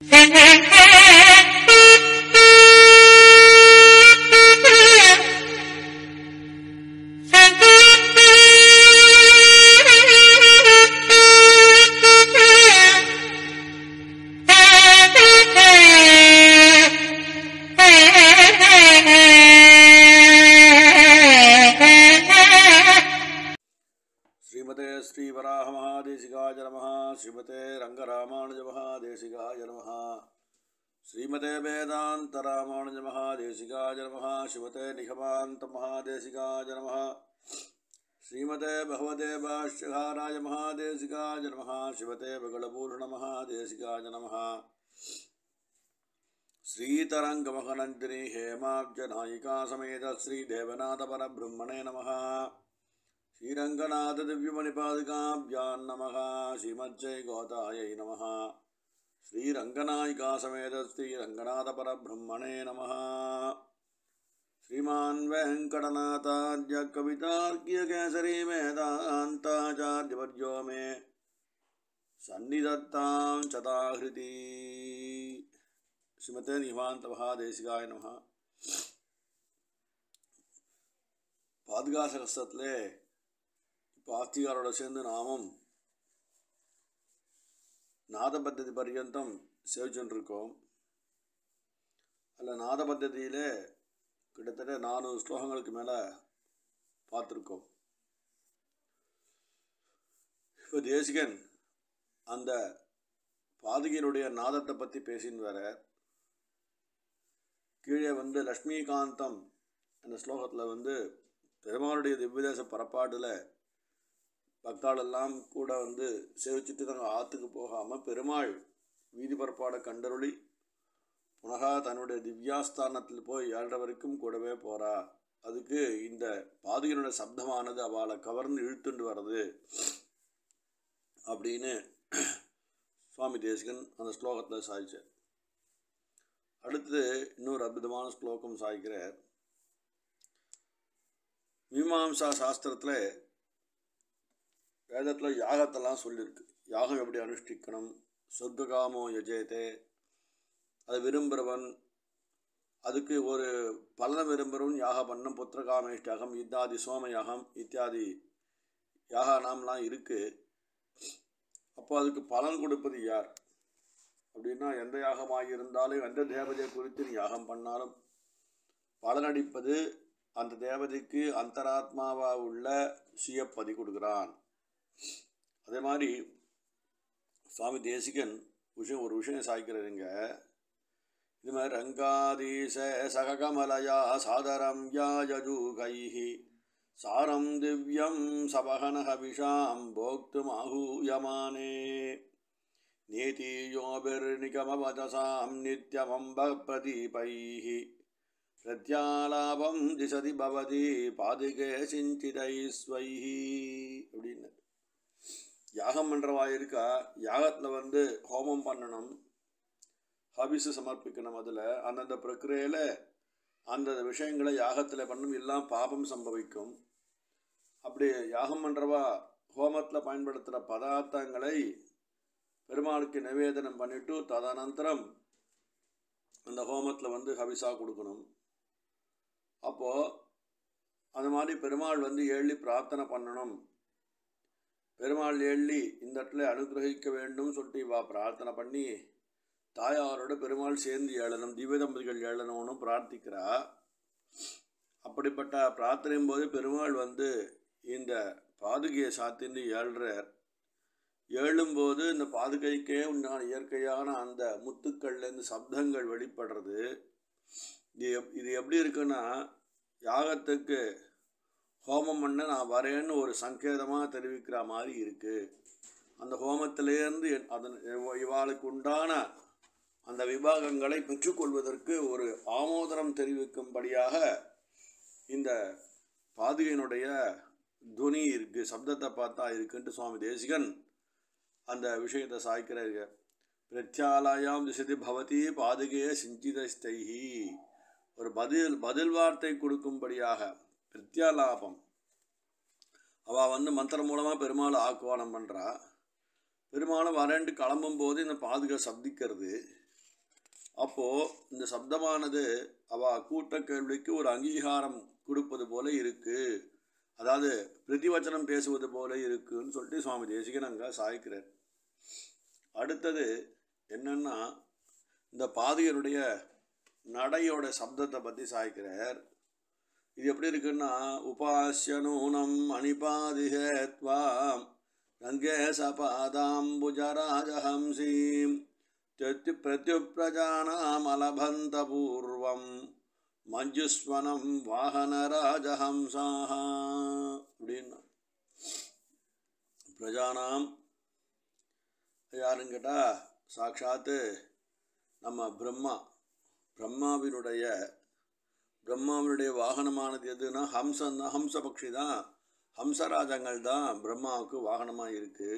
श्रीमते श्री वराह महादेशिकाय नमः। श्रीमते रंगरामानुज महादेशिकाय नमः। श्रीमते वेदांत रामानुज महादेशिकाय नमः। श्रीमते निगमान्त महादेशिकाय नमः। श्रीमते भगवते भाष्यकाराय महादेशिकाय नमः। श्रीमते बगलपूर्ण महादेशिकाय नमः। श्रीतरंगमहनन्दिनी हेमाब्जनायिका समेत श्री देवनाथ परब्रह्मणे नमः। श्रीरंगनाथ दिव्यमणिपादिकाभ्यां नमः। श्रीमज्जय गोतायै नमः। श्रीरंगनायिका समेत श्रीरंगनाथ परब्रह्मणे नमः। श्रीमान् वेंकटनाथार्य कवितार्किय केसरी वेदान्ताचार्यवर्यो मे सन्निधत्तां चताहृति। श्रीमते निगमान्त महादेशिकाय नमः। பாதுகாசகஸ்தத்திலே பாத்திகாரோட சேர்ந்து நாமும் நாத பத்ததி பர்யந்தம் சேவிச்சுருக்கோம். அதில் நாத பத்ததியிலே கிட்டத்தட்ட 400 ஸ்லோகங்களுக்கு மேலே பார்த்துருக்கோம். இப்போ தேசிகன் அந்த பாதுகையினுடைய நாதத்தை பற்றி பேசின்னு வர கீழே லக்ஷ்மிகாந்தம் அந்த ஸ்லோகத்தில் பெருமாளுடைய திவ்யதேச பரப்பாட்டில் பக்தாளெல்லாம் கூட சேவிச்சுட்டு தங்க ஆற்றுக்கு போகாமல் பெருமாள் வீதி பரப்பாடை கண்டருளி புனகா தன்னுடைய திவ்யாஸ்தானத்தில் போய் ஏழரை வரைக்கும் கூடவே போகிறா. அதுக்கு இந்த பாதுகையினுடைய சப்தமானது அவளை கவர்ந்து இழுத்துண்டு வர்றது அப்படின்னு சுவாமி தேசிகன் அந்த ஸ்லோகத்தில் சாய்ச்சார். அடுத்து இன்னொரு அற்புதமான ஸ்லோகம் சாய்க்கிறார். மீமாம்சா சாஸ்திரத்தில் வேதத்தில் யாகத்தெல்லாம் சொல்லியிருக்கு. யாகம் எப்படி அனுஷ்டிக்கணும், சொர்க்ககாமோ யஜேதே, அது விரும்புகிறவன் அதுக்கு ஒரு பலனை விரும்புகிறவன் யாக பண்ணம், புத்திரகாமேஷ்டாகம் இத்தியாதி சோமயாகம் இத்தியாதி யாக நாம்லாம் இருக்குது. அப்போ அதுக்கு பலன் கொடுப்பது யார் அப்படின்னா, எந்த யாகமாக இருந்தாலும் எந்த தேவதையை குறித்து நீ யாகம் பண்ணாலும் பலனடிப்பது அந்த தேவதைக்கு அந்தராத்மாவாக உள்ள சுயப்பதி கொடுக்குறான். அதே மாதிரி சுவாமி தேசிகன் ஒரு விஷயம் சாய்க்கிறதுங்க. இது மாதிரி ரங்காதீச சககமலயா சாதரம் யாஜூகைஹி சாரம் திவ்யம் சபகனஹவிஷாம் போக்துமாஹூயமானே நேதியோபிர்நிகமவதசாம் நித்யமம்ப பிரதீபைஹி பிரத்யாலாபம் திசதி பவதி பாதுகே சிஞ்சிதைஸ்வைஹி அப்படின்னு. யாகம் பண்ணுறவா இருக்கா, யாகத்தில் ஹோமம் பண்ணணும், ஹவிசு சமர்ப்பிக்கணும். அதில் அந்தந்த பிரக்கிரையில் அந்த விஷயங்களை யாகத்தில் பண்ணணும், எல்லாம் பாபம் சம்பவிக்கும். அப்படி யாகம் பண்ணுறவா ஹோமத்தில் பயன்படுத்துகிற பதார்த்தங்களை பெருமாளுக்கு நிவேதனம் பண்ணிவிட்டு ததனந்தரம் அந்த ஹோமத்தில் ஹவிசாக கொடுக்கணும். அப்போது அந்த மாதிரி பெருமாள் ஏழி பிரார்த்தனை பண்ணணும். பெருமாள் ஏழி இந்த இடத்துல அனுகிரகிக்க வேண்டும் சொல்லிட்டு இவா பிரார்த்தனை பண்ணி தாயாரோட பெருமாள் சேர்ந்து ஏழணும், திவ்ய தம்பதிகள் ஏழணும்னு பிரார்த்திக்கிறா. அப்படிப்பட்ட பிரார்த்தனையும் போது பெருமாள் இந்த பாதுகையை சாத்தின்னு ஏழ்றார். ஏழும்போது இந்த பாதுகைக்கே உண்டான இயற்கையான அந்த முத்துக்கள்லேருந்து சப்தங்கள் வெளிப்படுறது. இது எப்படி இருக்குன்னா, யாகத்துக்கு ஹோமம் பண்ண நான் வரேன்னு ஒரு சங்கேதமாக தெரிவிக்கிற மாதிரி இருக்குது. அந்த ஹோமத்திலேருந்து அதன் இவாளுக்கு உண்டான அந்த விபாகங்களை பெற்றுக்கொள்வதற்கு ஒரு ஆமோதனம் தெரிவிக்கும்படியாக இந்த பாதுகையினுடைய துனி இருக்குது, சப்தத்தை பார்த்தா இருக்குன்ட்டு சுவாமி தேசிகன் அந்த விஷயத்தை சாய்க்கிறார்கள். பிரத்யாலயாம் திசதி பவதி பாதுகையே சிஞ்சிதஸ்தைஹி, ஒரு பதில் வார்த்தை கொடுக்கும்படியாக பிரத்யாலாபம். அவள் மந்திரம் மூலமாக பெருமாளை ஆக்குவானம் பண்ணுறா. பெருமாளை வரேன்ட்டு கிளம்பும்போது இந்த பாதுகை சப்திக்கிறது. அப்போது இந்த சப்தமானது கூட்ட கேள்விக்கு ஒரு அங்கீகாரம் கொடுப்பது போல இருக்குது, அதாவது பிரதிவச்சனம் பேசுவது போல இருக்குன்னு சொல்லிட்டு சுவாமி தேசிகன் அங்கே சாய்க்கிறார். அடுத்தது என்னன்னா, இந்த பாதிகருடைய நடையோட சப்தத்தை பற்றி சாய்க்கிறார். இது எப்படி இருக்குன்னா, உபாசிய நூனம் அணிபாதிஹத்வாம் ரங்கே சபாதாம்புஜராஜஹம்சீம் பிரத்யுப்ரஜானாம் அலபந்த பூர்வம் மஞ்சுஸ்வனம் வாகனராஜஹம்சாஹ அப்படின்னா, பிரஜானாம் யாருன்னு கேட்டால் சாட்சாத்து நம்ம பிரம்மாவினுடைய வாகனமானது எதுனா ஹம்ச பக்ஷி தான், ஹம்சராஜங்கள் தான் பிரம்மாவுக்கு வாகனமாக இருக்குது.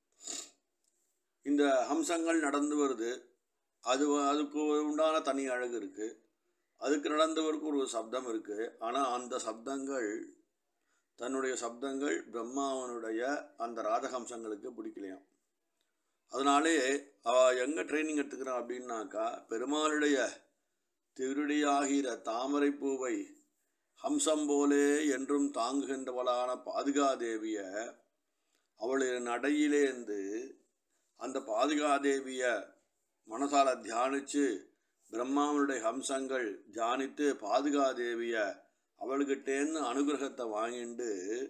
இந்த ஹம்சங்கள் நடந்து வருது, அதுக்கு உண்டான தனி அழகு இருக்குது, அதுக்கு நடந்தவருக்கு ஒரு சப்தம் இருக்குது. ஆனால் அந்த சப்தங்கள் தன்னுடைய சப்தங்கள் பிரம்மாவனுடைய அந்த ராஜஹம்சங்களுக்கு பிடிக்கலையாம். அதனாலே எங்கே ட்ரைனிங் எடுத்துக்கிறான் அப்படின்னாக்கா, பெருமாளுடைய திருடியாகிற தாமரை பூவை ஹம்சம் போலே என்றும் தாங்குகின்றவளான பாதுகாதேவியை அவளுடைய நடையிலேந்து அந்த பாதுகாதேவியை மனசால தியானித்து பிரம்மாவனுடைய ஹம்சங்கள் தியானித்து பாதுகாதேவியை அவள்கிட்டேன்னு அனுகிரகத்தை வாங்கிண்டு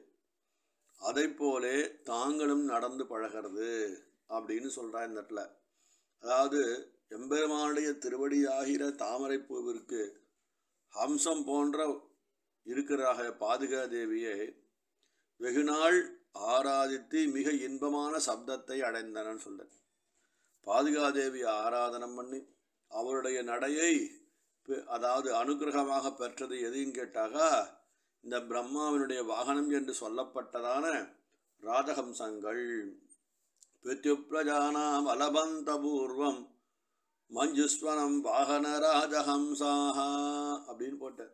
அதை போலே தாங்களும் நடந்து பழகிறது அப்படின்னு சொல்கிறா இந்த இடத்துல. அதாவது எம்பெருமானுடைய திருவடியாகிற தாமரை பூவிற்கு ஹம்சம் போன்ற இருக்கிறாக பாதுகாதேவியை வெகுநாள் ஆராதித்து மிக இன்பமான சப்தத்தை அடைந்தனன்னு சொல்ல, பாதுகாதேவியை ஆராதனம் பண்ணி அவருடைய நடையை அதாவது அனுகிரகமாக பெற்றது எதுன்னு கேட்டாக்கா, இந்த பிரம்மாவினுடைய வாகனம் என்று சொல்லப்பட்டதான ராஜஹம்சங்கள். பிரத்யுப்ரஜானாம் அலபந்த பூர்வம் மஞ்சுஸ்வனம் வாகன ராஜஹம்சாஹ அப்படின்னு போட்டார்.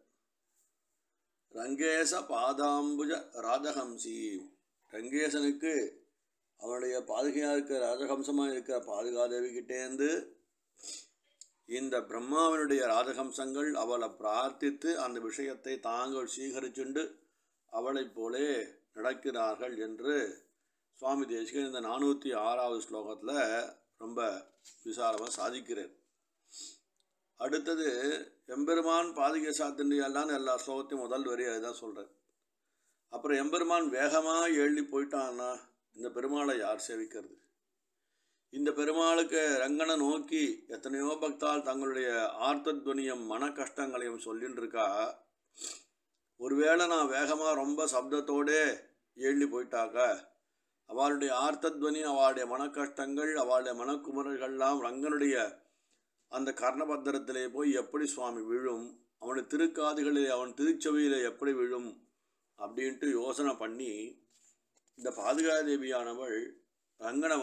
ரங்கேச பாதாம்புஜ ராஜஹம்சி, ரங்கேசனுக்கு அவனுடைய பாதுகையாக இருக்கிற ராஜஹம்சமாக இருக்கிற பாதுகாதேவிக்கிட்டேருந்து இந்த பிரம்மாவினுடைய ராஜஹம்சங்கள் அவளை பிரார்த்தித்து அந்த விஷயத்தை தாங்கள் சீகரிச்சுண்டு அவளைப் போலே நடக்கிறார்கள் என்று சுவாமி தேசிகன் இந்த 406வது ஸ்லோகத்தில் ரொம்ப விசாரமாக சாதிக்கிறார். அடுத்தது எம்பெருமான் பாதுகை சாத்தின்றியாலான்னு எல்லா ஸ்லோகத்தையும் முதல் வரி அதுதான் சொல்கிறார். அப்புறம் எம்பெருமான் வேகமாக எழுதி போயிட்டான்னா இந்த பெருமாளை யார் சேவிக்கிறது? இந்த பெருமாளுக்கு ரங்கனை நோக்கி எத்தனையோ பக்தால் தங்களுடைய ஆர்த்தத்வனியம் மன கஷ்டங்களையும் சொல்லின்னு இருக்கா. ஒருவேளை நான் வேகமாக ரொம்ப சப்தத்தோடே எழுதி போயிட்டாக்க அவளுடைய ஆர்த்தத்வனி, அவளுடைய மன கஷ்டங்கள், அவளுடைய மனக்குமரர்கள்லாம் ரங்கனுடைய அந்த கர்ணபத்திரத்திலே போய் எப்படி சுவாமி விழும், அவனுடைய திருக்காதுகளிலே அவன் திருச்சபையில் எப்படி விழும் அப்படின்ட்டு யோசனை பண்ணி இந்த பாதுகாதேவியானவள் ரங்கனை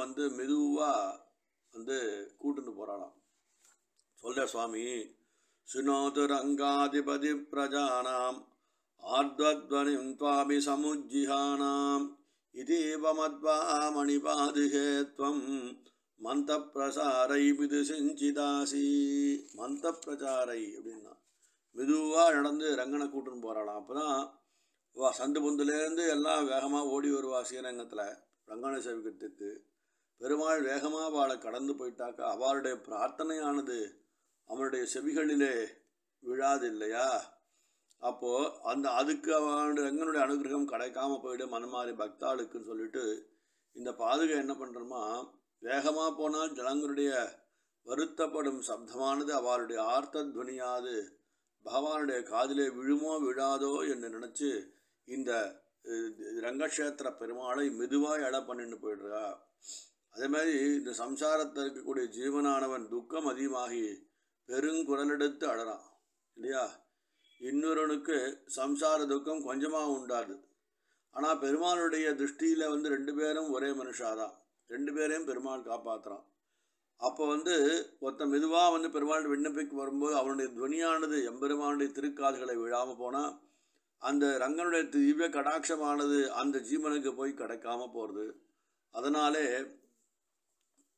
மெதுவாக கூட்டுன்னு போகிறாளாம். சொல்ற சுவாமி, சுனோது ரங்காதிபதி பிரஜானாம் ஆர்த்வத்வனிம் துவாபி சமுஜ்ஜிஹானாம் இதேவமத்வா மணிபாதுகேத்வம் மந்த பிரசாரை விது செஞ்சிதாசி. மந்த பிரசாரை அப்படின்னா மெதுவாக நடந்து ரங்கனை கூட்டுன்னு போகிறாளாம். அப்போ தான் சந்து பொந்துலேருந்து எல்லாம் வேகமாக ஓடி வருவா ஸ்ரீரங்கத்தில் ரங்கனை சேவிக்கிறதுக்கு. பெருமாள் வேகமாக அவளை கடந்து போயிட்டாக்கா அவளுடைய பிரார்த்தனையானது அவனுடைய செவிகளிலே விழாது இல்லையா? அப்போது அதுக்கு அவனுடைய ரங்கனுடைய அனுகிரகம் கிடைக்காமல் போயிடும் மனமாறி பக்தாளுக்குன்னு சொல்லிட்டு இந்த பாதுகை என்ன பண்ணுறோமா, வேகமாக போனால் ஜனங்களுடைய வருத்தப்படும் சப்தமானது அவளுடைய ஆர்த்தத்வனியாது பகவானுடைய காதிலே விழுமோ விழாதோ என்று நினச்சி இந்த ரங்கக்ஷேத்திர பெருமாளை மெதுவாக எடை பண்ணிட்டு போயிடுறா. அதே மாதிரி இந்த சம்சாரத்தில் இருக்கக்கூடிய ஜீவனானவன் துக்கம் அதிகமாகி பெருங்குரலெடுத்து அழறான் இல்லையா? இன்னொருவனுக்கு சம்சார துக்கம் கொஞ்சமாக உண்டாது. ஆனால் பெருமாளுடைய திருஷ்டியில் 2 பேரும் ஒரே மனுஷாதான், 2 பேரையும் பெருமாள் காப்பாற்றுறான். அப்போ ஒருத்தன் மெதுவாக பெருமாள் விண்ணப்பிக்கு வரும்போது அவனுடைய துவனியானது எம்பெருமானுடைய திருக்காதுகளை விழாமல் போனால் அந்த ரங்கனுடைய திவ்ய கடாட்சமானது அந்த ஜீவனுக்கு போய் கிடைக்காம போகிறது. அதனாலே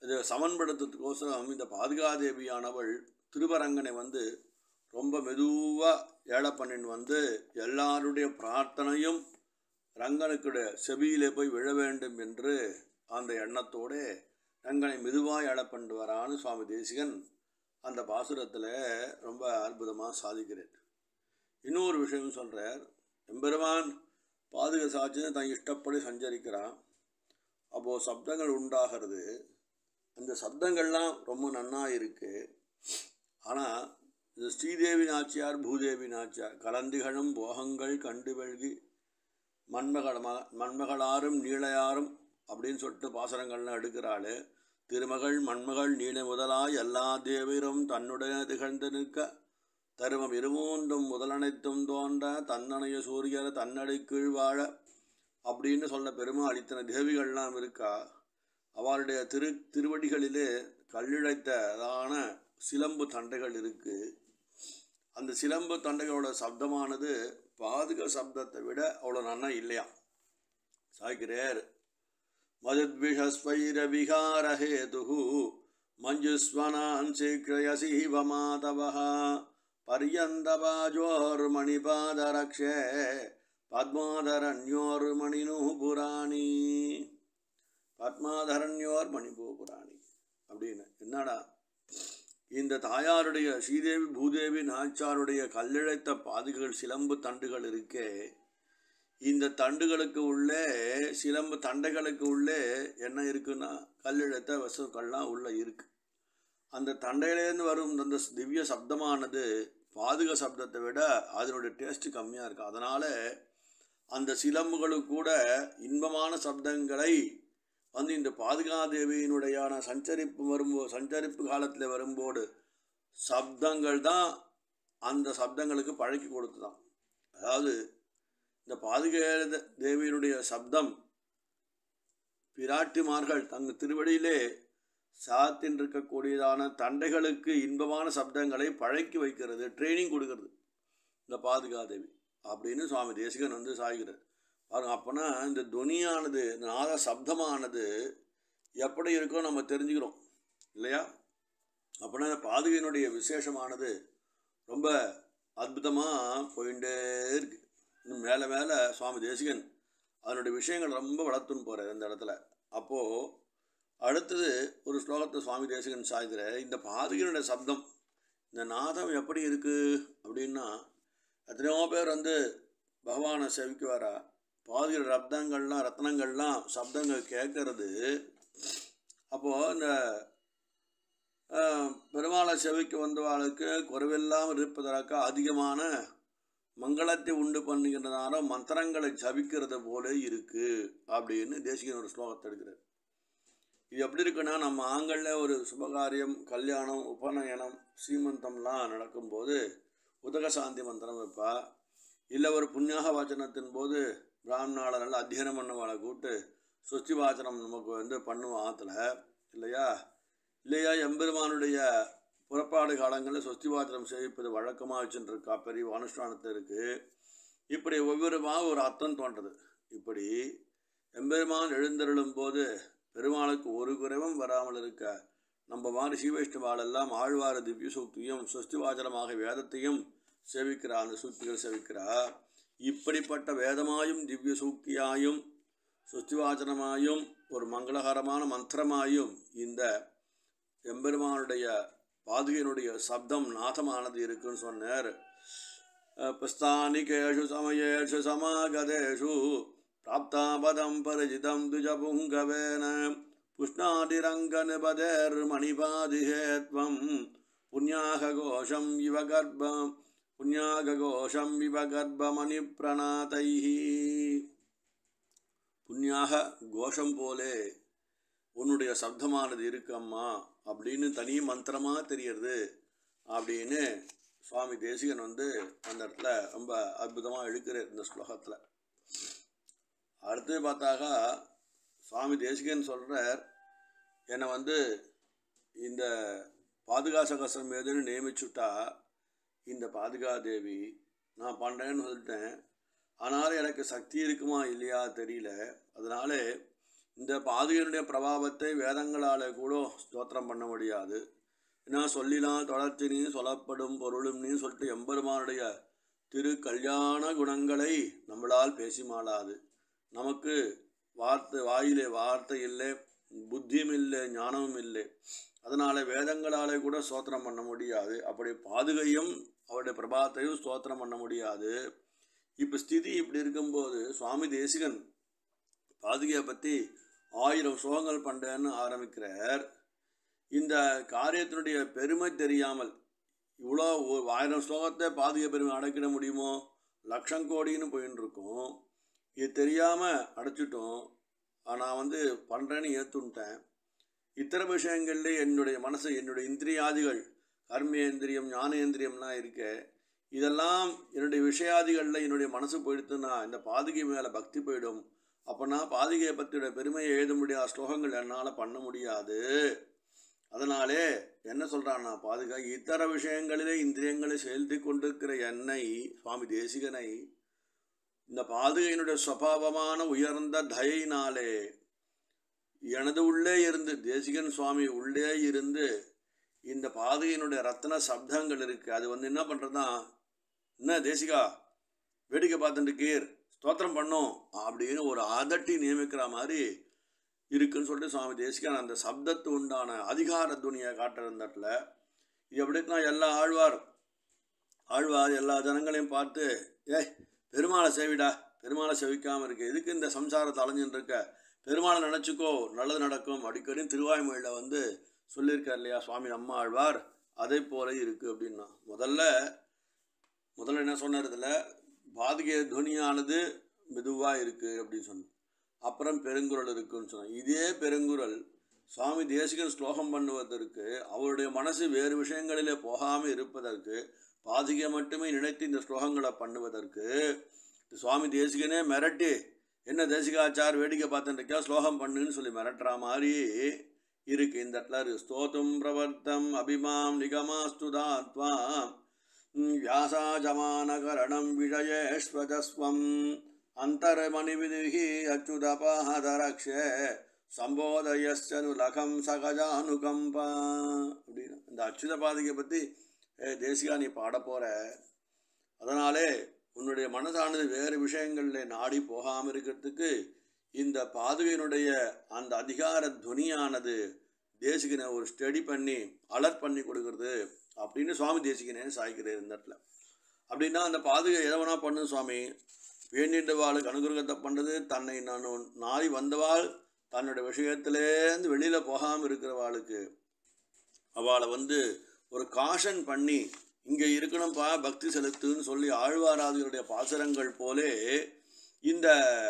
இதை சமன்படுத்துறதுக்கோசரம் இந்த பாதுகாதேவியானவள் திருவரங்கனை வந்து ரொம்ப மெதுவாக ஏழை பண்ணின்னு வந்து எல்லாருடைய பிரார்த்தனையும் ரங்கனுக்குடைய செவியிலே போய் விழ வேண்டும் என்று அந்த எண்ணத்தோடு ரங்கனை மெதுவாக ஏழை பண்ணிட்டு வரான்னு சுவாமி தேசிகன் அந்த பாசுரத்தில் ரொம்ப அற்புதமாக சாதிக்கிறார். இன்னொரு விஷயம் சொல்கிறார். எம்பெருமான் பாதுகா சாட்சின்னு தன் இஷ்டப்படி சஞ்சரிக்கிறான். அப்போது சப்தங்கள் உண்டாகிறது. அந்த சப்தங்கள்லாம் ரொம்ப நன்னாக இருக்குது. ஆனால் இது ஸ்ரீதேவி நாச்சியார் பூதேவி நாச்சியார் கலந்திகளும் போகங்கள் கண்டு வெல்கி மண்மகளாரும் நீளையாரும் அப்படின்னு சொல்லிட்டு பாசனங்கள்லாம் எடுக்கிறாள். திருமகள் மண்மகள் நீளை முதலாய் எல்லா தேவரும் தன்னுடைய திகழ்ந்து நிற்க தருமம் இருமூன்றும் முதலனைத்தும் தோன்ற தன்னணைய சூரியர் தன்னடை கீழ் வாழ அப்படின்னு சொல்ல பெருமாள் இத்தனை தேவிகள்லாம் இருக்கா. அவளுடைய திருவடிகளிலே கல்லிழைத்ததான சிலம்பு தண்டைகள் இருக்குது. அந்த சிலம்பு தண்டைகளோட சப்தமானது பாதுக சப்தத்தை விட அவ்வளோ நன்னா இல்லையா. சாய்கிறார். மதுத்விஷஸ்வைர விகாரஹேதுஹு மஞ்சுஸ்வனான் சீக்ரயசீவ மாதவஹ பர்யந்தபாஜோர் மணிபாதரக்ஷே பத்மாதரண்யோர் மணினு புராணி. பத்மாதரண்யோர் மணிபூ புராணி அப்படின்னு என்னடா, இந்த தாயாருடைய ஸ்ரீதேவி பூதேவி நாச்சாருடைய கல்லிழைத்த பாதுகள் சிலம்பு தண்டுகள் இருக்கே, இந்த தண்டுகளுக்கு உள்ளே சிலம்பு தண்டைகளுக்கு உள்ளே என்ன இருக்குன்னா கல்லிழைத்த வசுக்கள்லாம் உள்ளே இருக்குது. அந்த தண்டையிலேருந்து வரும் அந்த திவ்ய சப்தமானது பாதுக சப்தத்தை விட அதனுடைய டேஸ்ட்டு கம்மியாக இருக்குது. அதனால் அந்த சிலம்புகளுக்கு கூட இன்பமான சப்தங்களை வந்து இந்த பாதுகாதேவியினுடையான சஞ்சரிப்பு காலத்தில் வரும்போது சப்தங்கள் தான் அந்த சப்தங்களுக்கு பழக்கி கொடுத்து தான். அதாவது இந்த பாதுகா தேவியினுடைய சப்தம் பிராட்டிமார்கள் தங்கள் திருவடியிலே சாத்தின் இருக்கக்கூடியதான தண்டைகளுக்கு இன்பமான சப்தங்களை பழக்கி வைக்கிறது, ட்ரைனிங் கொடுக்கறது இந்த பாதுகாதேவி அப்படின்னு சுவாமி தேசிகன் வந்து சாய்கிறார். பாருங்க, அப்போனா இந்த துனியானது இந்த நாத சப்தமானது எப்படி இருக்கோ நம்ம தெரிஞ்சுக்கிறோம் இல்லையா. அப்போனா இந்த பாதுகையினுடைய விசேஷமானது ரொம்ப அற்புதமாக போயிட்டே இருக்கு. இன்னும் மேலே மேலே சுவாமி தேசிகன் அதனுடைய விஷயங்கள் ரொம்ப வளர்த்துன்னு போகிறார் இந்த இடத்துல. அப்போது அடுத்தது ஒரு ஸ்லோகத்தை சுவாமி தேசிகன் சாய்கிற இந்த பாதுகையினுடைய சப்தம் இந்த நாதம் எப்படி இருக்குது அப்படின்னா, எத்தனையோ பேர் வந்து பகவானை செவிக்கு வரா, பாதுகிற ரத்னங்கள்லாம் சப்தங்கள் கேட்கறது. அப்போது இந்த பெருமாளை செவிக்கு வந்தவாளுக்கு குறைவில்லாமல் இருப்பதற்காக அதிகமான மங்களத்தை உண்டு பண்ணுகின்றதான மந்திரங்களை ஜபிக்கிறது போல இருக்குது அப்படின்னு தேசிகன் ஒரு ஸ்லோகத்தை எடுக்கிறார். இது எப்படி இருக்குன்னா, நம்ம ஆண்களில் ஒரு சுபகாரியம், கல்யாணம், உபநயனம், சீமந்தம்லாம் நடக்கும்போது உதகசாந்தி மந்திரம் வைப்பா. இல்லை ஒரு புண்ணியாக வாச்சனத்தின் போது பிராமணால நல்லா அத்தியனம் பண்ணவாளை கூப்பிட்டு சொஸ்தி வாச்சனம் நமக்கு வந்து பண்ணுவோம் ஆற்றுல இல்லையா. எம்பெருமானுடைய புறப்பாடு காலங்களில் சொஸ்தி வாச்சனம் சேவிப்பது வழக்கமாக வச்சுருக்கா, பெரிய அனுஷ்டானத்தில் இருக்குது. இப்படி ஒவ்வொருமாக ஒரு அர்த்தம் தோன்றது. இப்படி எம்பெருமான் எழுந்தருளும் போது பெருமாளுக்கு ஒரு குறைவும் வராமல் இருக்க நம்ம மாதிரி ஸ்ரீவைஷ்ணவாலெல்லாம் ஆழ்வார திவ்ய சூக்தியும் சொஸ்தி வாச்சனமாக வேதத்தையும் சேவிக்கிறா, அந்த சூக்திகள் சேவிக்கிறா. இப்படிப்பட்ட வேதமாயும் திவ்ய சூக்தியாயும் சொஸ்திவாச்சனமாயும் ஒரு மங்களகரமான மந்திரமாயும் இந்த எம்பெருமானுடைய பாதுகையினுடைய சப்தம் நாதமானது இருக்குன்னு சொன்னார். பிரஸ்தானிகேஷு சமயேஷு சமாகதேஷு பிராப்தாபதம் பரிஜிதம் துஜபுங்கவேன புஷ்ணாதிரங்கநிபதேர் மணிபாதிஹேத்வம் புண்ணியாகோஷம் இவ கர்ப்பமணி பிரணாதைஹி. புண்ணியாக கோஷம் போலே உன்னுடைய சப்தமானது இருக்கம்மா அப்படின்னு தனி மந்திரமாக தெரியறது அப்படின்னு சுவாமி தேசிகன் வந்து அந்த இடத்துல ரொம்ப அற்புதமாக எழுக்கிறார் இந்த ஸ்லோகத்தில். அடுத்து பார்த்தாக்கா சுவாமி தேசிகன் சொல்கிறார், என்னை வந்து இந்த பாதுகா சகஸ்ரம் எதுன்னு நியமிச்சுட்டா இந்த பாதுகாதேவி நான் பண்ணுறேன்னு சொல்லிட்டேன். ஆனாலும் எனக்கு சக்தி இருக்குமா இல்லையா தெரியல. அதனால இந்த பாதுகையினுடைய பிரபாவத்தை வேதங்களாலே கூட ஸ்தோத்திரம் பண்ண முடியாது. ஏன்னா சொல்லினால் தொடர்ச்சினி சொல்லப்படும் பொருளும்னு சொல்லிட்டு எம்பெருமானுடைய திரு கல்யாண குணங்களை நம்மளால் பேசி மாளாது. நமக்கு வாயிலே வார்த்தை இல்லை, புத்தியும் இல்லை, ஞானமும் இல்லை. அதனால வேதங்களாலே கூட ஸ்தோத்திரம் பண்ண முடியாது. அப்படி பாதுகையும் அவருடைய பிரபாவத்தையும் ஸ்தோத்திரம் பண்ண முடியாது. இப்போ ஸ்திதி இப்படி இருக்கும்போது சுவாமி தேசிகன் பாதுகையை பற்றி 1000 ஸ்லோகங்கள் பண்ணுறேன்னு ஆரம்பிக்கிறார். இந்த காரியத்தினுடைய பெருமை தெரியாமல் இவ்வளோ 1000 ஸ்லோகத்தை பாதுகை பெருமை அடைக்கிட முடியுமோ? லட்சம் கோடின்னு போயின்னு இருக்கும். இது தெரியாமல் அடைச்சிட்டோம். நான் பண்ணுறேன்னு ஏற்றுன்ட்டேன். இத்தனை விஷயங்கள்ல என்னுடைய மனசு, என்னுடைய இந்திரியாதிகள், கர்மேந்திரியம், ஞானேந்திரியம்லாம் இருக்க, இதெல்லாம் என்னுடைய விஷயாதிகளில் என்னுடைய மனசு போயிடுத்துன்னா இந்த பாதுகை மேலே பக்தி போயிடும். அப்போனா பாதுகையை பற்றியோட பெருமையை எழுத முடியாத ஸ்லோகங்கள் என்னால் பண்ண முடியாது. அதனாலே என்ன சொல்கிறான்னா, பாதுகா இத்தர விஷயங்களிலே இந்திரியங்களை செலுத்தி கொண்டிருக்கிற என்னை, சுவாமி தேசிகனை, இந்த பாதுகையினுடைய சுபாவமான உயர்ந்த தயினாலே எனது உள்ளே இருந்து, தேசிகன் சுவாமி உள்ளே இருந்து இந்த பாதுகையினுடைய ரத்ன சப்தங்கள் இருக்குது. அது என்ன பண்ணுறதுனா, என்ன தேசிகா வேடிக்கை பார்த்துட்டு கீர் ஸ்தோத்திரம் பண்ணும் அப்படின்னு ஒரு அதட்டி நியமிக்கிற மாதிரி இருக்குன்னு சொல்லிட்டு சுவாமி தேசிகன் அந்த சப்தத்து உண்டான அதிகார துணியை காட்டுறதுல இது எப்படின்னா எல்லா ஆழ்வார் எல்லா ஜனங்களையும் பார்த்து, பெருமாளை சேவிடா, பெருமாளை செவிக்காமல் இருக்கு, எதுக்கு இந்த சம்சாரத்தை அலைஞ்சுட்டு இருக்க, பெருமாளை நினச்சிக்கோ நல்லது நடக்கும் அடிக்கடி திருவாய்மொழியில் சொல்லியிருக்கார் இல்லையா சுவாமி நம்ம ஆழ்வார். அதை போல இருக்குது அப்படின்னா முதல்ல என்ன சொன்னார், இதில் பாதுகை துவனியானது மெதுவாக இருக்குது அப்படின்னு சொன்னார். அப்புறம் பெருங்குரல் இருக்குன்னு சொன்னார். இதே பெருங்குரல் சுவாமி தேசிகன் ஸ்லோகம் பண்ணுவதற்கு, அவருடைய மனசு வேறு விஷயங்களிலே போகாமல் இருப்பதற்கு, பாதுகை மட்டுமே நினைத்து இந்த ஸ்லோகங்களை பண்ணுவதற்கு சுவாமி தேசிகனே மிரட்டி, என்ன தேசிகாச்சார் வேடிக்கை பார்த்துருக்கா ஸ்லோகம் பண்ணுன்னு சொல்லி மிரட்டுற மாதிரி இருக்கு இந்த இடத்துல. ஸ்தோத்தும் பிரவர்த்தம் அபிமாம் நிகமாஸ்துதாத்வாம் வியாசாஜமானகரணம் விஷயேஸ்வதஸ்வம் அந்தர்மணிவிதுகி அச்சுதபாதரக்ஷே சம்போதயஸ்னுலகம் சகஜானுகம்பா அப்படின்னு இந்த அச்சுத பாதுகையை பற்றி தேசிகா நீ பாட போகிற. அதனாலே உன்னுடைய மனதானது வேறு விஷயங்களில் நாடி போகாமல் இருக்கிறதுக்கு இந்த பாதுகையினுடைய அந்த அதிகார துவனியானது தேசிகனை ஒரு ஸ்டடி பண்ணி அலர்ட் பண்ணி கொடுக்கறது அப்படின்னு சுவாமி தேசிகனே சாய்க்கிறார் இந்த இடத்துல. அப்படின்னா அந்த பாதுகை எதவனா பண்ணு சுவாமி, வேண்டின்றவாளுக்கு அனுகிரகத்தை பண்ணுறது, தன்னை நாடி வந்தவாள் தன்னுடைய விஷயத்திலேருந்து வெளியில் போகாமல் இருக்கிறவாளுக்கு அவளை ஒரு காஷன் பண்ணி இங்கே இருக்கணும்ப்பா பக்தி செலுத்துன்னு சொல்லி ஆழ்வாராதிகளுடைய பாசுரங்கள் போலே இந்த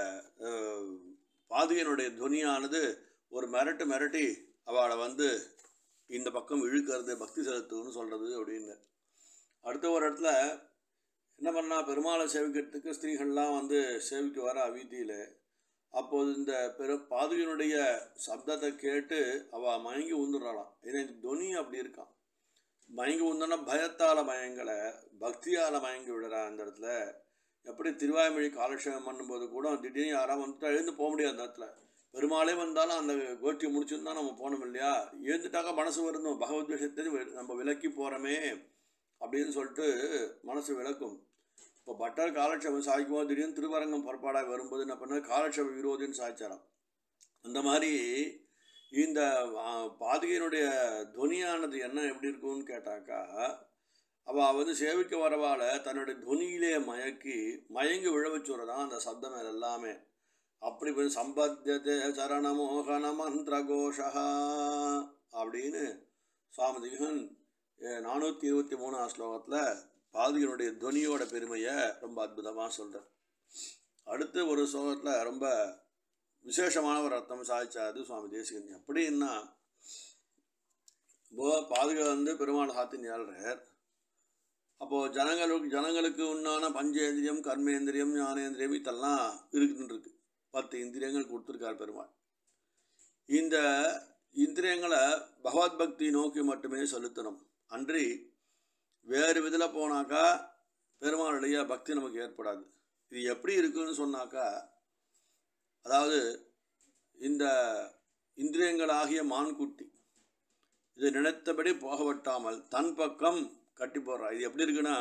பாதுகையினுடைய துவனியானது ஒரு மிரட்டி அவளை இந்த பக்கம் இழுக்கிறது, பக்தி செலுத்துன்னு சொல்கிறது அப்படின்னு. அடுத்த ஒரு இடத்துல என்ன பண்ணால், பெருமாளை சேவிக்கிறதுக்கு ஸ்திரீகள்லாம் சேவிக்கு வர வீதியில். அப்போது இந்த பாதுகையினுடைய சப்தத்தை கேட்டு அவள் மயங்கி ஊந்துடுறாளாம். ஏன்னா இந்த துவனி அப்படி இருக்கான். மயங்கி ஊந்தோன்னா பயத்தால் மயங்கலை, பக்தியால் மயங்கி விடுறா. அந்த இடத்துல எப்படி திருவாய்மொழி காலக்ஷேபம் பண்ணும்போது கூட திடீர்னு யாராவது எழுந்து போக முடியாது. அந்த இடத்துல பெருமாளே வந்தாலும் அந்த கோஷ்டியை முடிச்சுன்னு தான் நம்ம போனோம் இல்லையா, எழுந்துட்டாக்கா மனசு வருந்தோம், பகவத் விஷயத்தை நம்ம விலக்கி போகிறோமே அப்படின்னு சொல்லிட்டு மனசு விளக்கும். இப்போ பட்டர் காலக்ஷேபம் சாய்க்கும் போது திடீர்னு திருவரங்கம் புறப்பாடாக வரும்போது என்ன பண்ண, காலக்ஷேப விரோதின்னு சாய்ச்சாராம். அந்த மாதிரி இந்த பாதுகையினுடைய துவனியானது என்ன எப்படி இருக்கும்னு கேட்டாக்கா, அவள் சேவிக்க வரவால தன்னுடைய துவனியிலே மயங்கி விழ வச்சுறதான் அந்த சப்தம் எல்லாமே. அப்படி சம்பத்தியதே சரணமோகன மந்திர கோஷா அப்படின்னு சுவாமி தேசிகன் 423 ஸ்லோகத்தில் பாதுகையினுடைய துவனியோட பெருமையை ரொம்ப அற்புதமாக சொல்கிறார். அடுத்து ஒரு ஸ்லோகத்தில் ரொம்ப விசேஷமான ஒரு அர்த்தம் சாதிச்சாது சுவாமி தேசிகன். எப்படின்னா, பாதுகை பெருமாள் சாத்தின் ஏழ்றார். அப்போது ஜனங்களுக்கு உண்டான பஞ்சேந்திரியம், கர்மேந்திரியம், ஞானேந்திரியம் இதெல்லாம் இருக்குன்னு 10 இந்திரியங்கள் கொடுத்துருக்கார் பெருமாள். இந்த இந்திரியங்களை பகவத் பக்தி நோக்கி மட்டுமே செலுத்தணும், அன்றி வேறு விதில் போனாக்கா பெருமாளுடைய பக்தி நமக்கு ஏற்படாது. இது எப்படி இருக்குன்னு சொன்னாக்கா, அதாவது இந்த இந்திரியங்களாகிய மான்குட்டி இதை நினைத்தபடி போகவட்டாமல் தன் பக்கம் கட்டி போடுறான். இது எப்படி இருக்குன்னா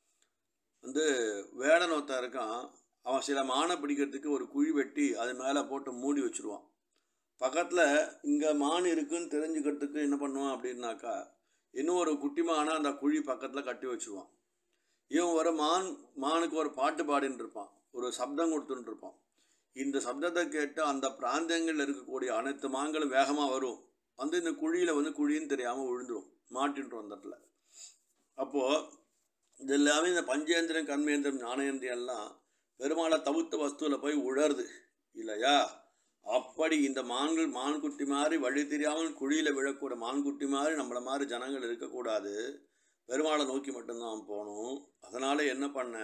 வேடன் ஒருத்தன் இருக்கான், அவன் சில மானை பிடிக்கிறதுக்கு ஒரு குழி வெட்டி அது மேலே போட்டு மூடி வச்சுருவான். பக்கத்தில் இங்கே மான் இருக்குன்னு தெரிஞ்சுக்கிறதுக்கு என்ன பண்ணுவான் அப்படின்னாக்கா இன்னும் ஒரு குட்டி மானை அந்த குழி பக்கத்தில் கட்டி வச்சுருவான். இவன் ஒரு மானுக்கு ஒரு பாட்டு பாடின்னு இருப்பான், ஒரு சப்தம் கொடுத்துட்டு இருப்பான். இந்த சப்தத்தை கேட்டு அந்த பிராந்தியங்களில் இருக்கக்கூடிய அனைத்து மான்களும் வேகமாக வரும், இந்த குழியில் குழின்னு தெரியாமல் விழுந்துடும், மாட்டின்ட்டு வந்தட்டில். அப்போது இது எல்லாமே இந்த பஞ்சேந்திரம் கர்மேந்திரம் ஞானேந்திரம் எல்லாம் பெருமாளை தவிர்த்த வஸ்துவில் போய் உழருது இல்லையா? அப்படி இந்த மான்குட்டி மாதிரி வழி தெரியாமல் குழியில் விழக்கூடிய மான்குட்டி மாதிரி நம்மளை மாதிரி ஜனங்கள் இருக்கக்கூடாது, பெருமாளை நோக்கி மட்டும்தான் போகணும். அதனால் என்ன பண்ண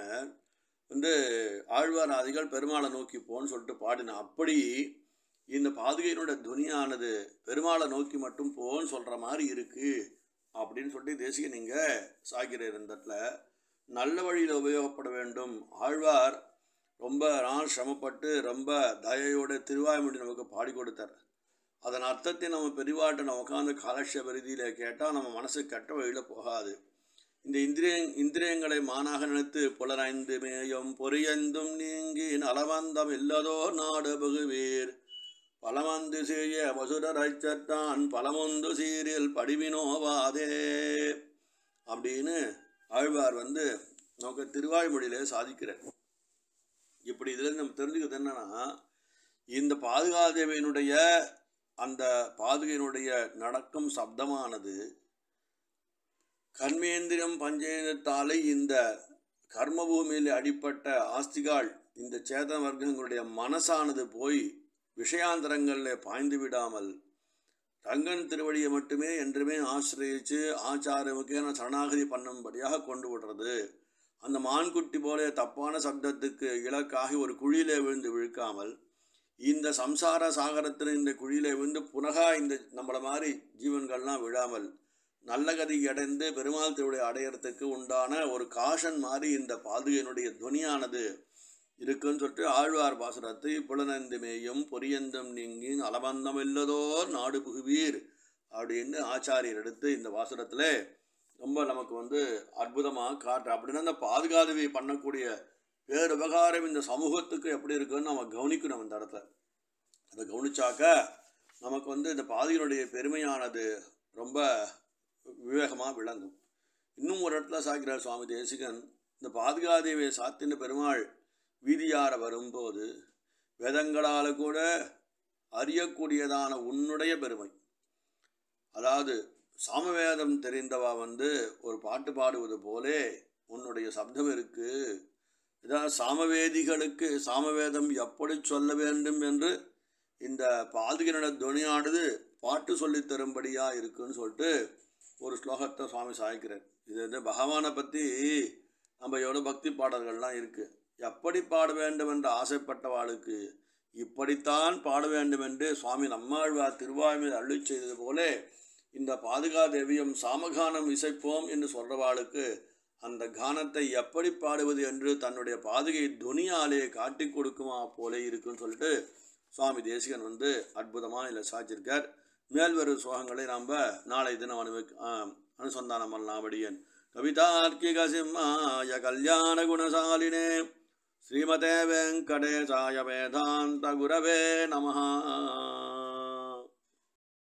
ஆழ்வார் ஆதிகள் பெருமாளை நோக்கி போன்னு சொல்லிட்டு பாடினான். அப்படி இந்த பாதுகையினோட துனியானது பெருமாளை நோக்கி மட்டும் போன்னு சொல்கிற மாதிரி இருக்குது அப்படின்னு சொல்லிட்டு தேசிக நீங்கள் சாகிற இருந்தட்டில் நல்ல வழியில் உபயோகப்பட வேண்டும். ஆழ்வார் ரொம்ப நாள் சிரமப்பட்டு ரொம்ப தயையோட திருவாய்மொழி நமக்கு பாடி கொடுத்தார். அதன் அர்த்தத்தை நம்ம பெரிவாட்டை நம்ம உட்காந்து காலட்சேப ரீதியில் கேட்டால் நம்ம மனசு கெட்ட வழியில் போகாது. இந்த இந்திரியங்களை மானாக நினைத்து புலனைந்து மேயும் பொறியந்தும் நீங்கி நலவந்தம் இல்லதோ நாடு பகுவீர் பலமந்து செய்ய வசுரரைச்சத்தான் பலமுந்து சீரில் படிவினோவாதே அப்படின்னு ஆழ்வார் நமக்கு திருவாய்மொழியிலே சாதிக்கிறார். இப்படி இதில் நம்ம தெரிஞ்சுக்கிறது என்னன்னா, இந்த பாதுகாதேவியினுடைய அந்த பாதுகையினுடைய நடக்கும் சப்தமானது கர்மேந்திரம் பஞ்சேந்திரத்தாலே இந்த கர்மபூமியில் அடிப்பட்ட ஆஸ்திகால் இந்த சேதன வர்க்கங்களுடைய மனசானது போய் விஷயாந்தரங்களில் பாய்ந்து விடாமல் ரங்கன் திருவடியை மட்டுமே என்றுமே ஆசிரியிச்சு ஆச்சாரமுக்கேன சரணாகதி பண்ணும்படியாக கொண்டு விடுறது. அந்த மான்குட்டி போல தப்பான சப்தத்துக்கு இலக்காகி ஒரு குழியிலே விழுந்து விழுக்காமல் இந்த சம்சார சாகரத்தில் இந்த குழியிலே விழுந்து புனகா இந்த நம்மளை மாதிரி ஜீவன்கள்லாம் விழாமல் நல்ல கதி அடைந்து பெருமாள் திருவிழை அடையிறதுக்கு உண்டான ஒரு காஷன் மாதிரி இந்த பாதுகையினுடைய துனியானது இருக்குன்னு சொல்லிட்டு ஆழ்வார் பாசுரத்தை புலனந்து மேயும் பொரியந்தம் நீங்கி அலபந்தம் இல்லதோர் நாடு புகுவீர் அப்படின்னு ஆச்சாரியர் எடுத்து இந்த பாசுரத்தில் ரொம்ப நமக்கு அற்புதமாக காட்டுற. அப்படின்னா இந்த பாதுகாதேவி பண்ணக்கூடிய பேருபகாரம் இந்த சமூகத்துக்கு எப்படி இருக்குன்னு நம்ம கவனிக்கணும். இந்த இடத்துல அதை கவனிச்சாக்க நமக்கு இந்த பாதுகையினுடைய பெருமையானது ரொம்ப விவேகமாக விளங்கும். இன்னும் ஒரு இடத்துல சாக்கிறார் சுவாமி தேசிகன், இந்த பாதுகாதேவியை சாத்தின பெருமாள் வீதியார வரும்போது வேதங்களால் கூட அறியக்கூடியதான உன்னுடைய பெருமை, அதாவது சாமவேதம் தெரிந்தவா ஒரு பாட்டு பாடுவது போலே உன்னுடைய சப்தம் இருக்கு. இதான் சாமவேதிகளுக்கு சாமவேதம் எப்படி சொல்ல வேண்டும் என்று இந்த பாதுகையினோட துணியானது பாட்டு சொல்லி தரும்படியா இருக்குன்னு சொல்லிட்டு ஒரு ஸ்லோகத்தை சுவாமி சாய்க்கிறார். இது பகவானை பற்றி நம்ம எவ்வளோ பக்தி பாடல்கள்லாம் இருக்குது. எப்படி பாட வேண்டும் என்று ஆசைப்பட்டவாளுக்கு இப்படித்தான் பாட வேண்டும் என்று சுவாமி நம்மாழ்வார் திருவாய்மொழியில் அருளி செய்தது போல இந்த பாதுகாதேவியும் சாமகானம் இசைப்போம் என்று சொல்கிறவாளுக்கு அந்த கானத்தை எப்படி பாடுவது என்று தன்னுடைய பாதுகை துனியாலே காட்டி கொடுக்குமா போலே இருக்குன்னு சொல்லிட்டு சுவாமி தேசிகன் அற்புதமாக இதில் சாய்ச்சிருக்கார். மேல்வரும் சோகங்களை நாம் நாளை தினம் அனுசந்தானம் பண்ணலாம்படியன். கவிதார்க்கிக சிம்மாய கல்யாண குணசாலினே ஸ்ரீமதே வெங்கடேசாய வேதாந்த குரவே நமஹ.